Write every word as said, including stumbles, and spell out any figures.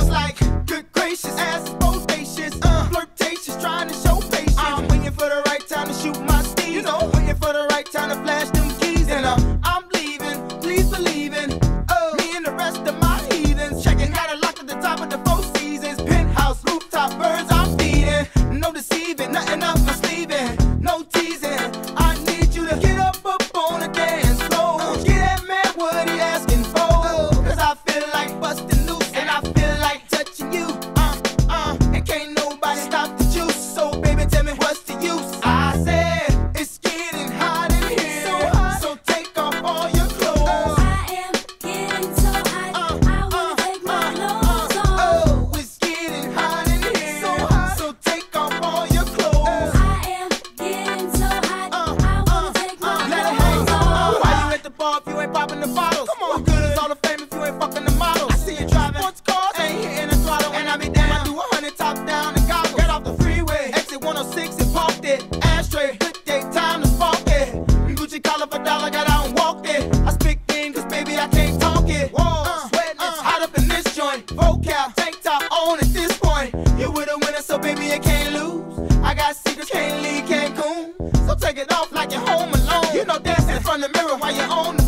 like, good gracious, ass is bodacious, uh, flirtatious, trying to show patience. I'm waiting for the right time to shoot my steez, you know, waiting for the right time to flash them keys. And uh, I'm leaving, please believe in uh, me and the rest of my heathens. Checking out a lock at the top of the Four Seasons, penthouse, rooftop, birds I'm feeding. No deceiving, nothing up my sleeving, no teasing. I need you to get up up on the dance floor, uh, get that man what he asking for, uh, cause I feel like busting loose and I feel like touching you, uh, uh, and can't nobody stop the juice. So baby, tell me what's the use? I said it's getting hot in here, so hot, so take off all your clothes. I am getting so hot, Uh, I wanna uh, take my uh, clothes uh, off. Oh, it's getting hot in here, so hot, so take off all your clothes. I am getting so hot, Uh, I wanna take my Let it hang. clothes Uh, off. why you at the bar if you ain't popping the bottles? Come on, what good is all the fame if you ain't fucking the models? I see you driving sports cars, ain't hitting the throttle, and I be damn, I do a hundred top down and goggles. Get off the freeway, exit one oh six and parked it. Ashtray, good day, time to spark it. Gucci collar for dollar, got out and walked it. I speak in, cause baby I can't talk it. Whoa, uh, sweating, it's hot up in this joint. Vocal, tank top on at this point. You with a winner, so baby you can't lose. I got secrets, can't leave Cancun. So take it off like you're home alone. You know dancing in front of the mirror while you're on